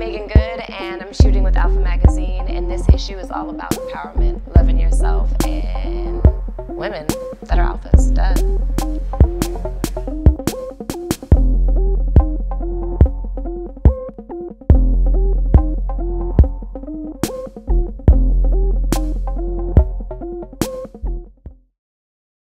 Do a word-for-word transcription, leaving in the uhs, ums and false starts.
Meagan and I'm shooting with Alpha Magazine, and this issue is all about empowerment, loving yourself, and women that are alphas. Duh.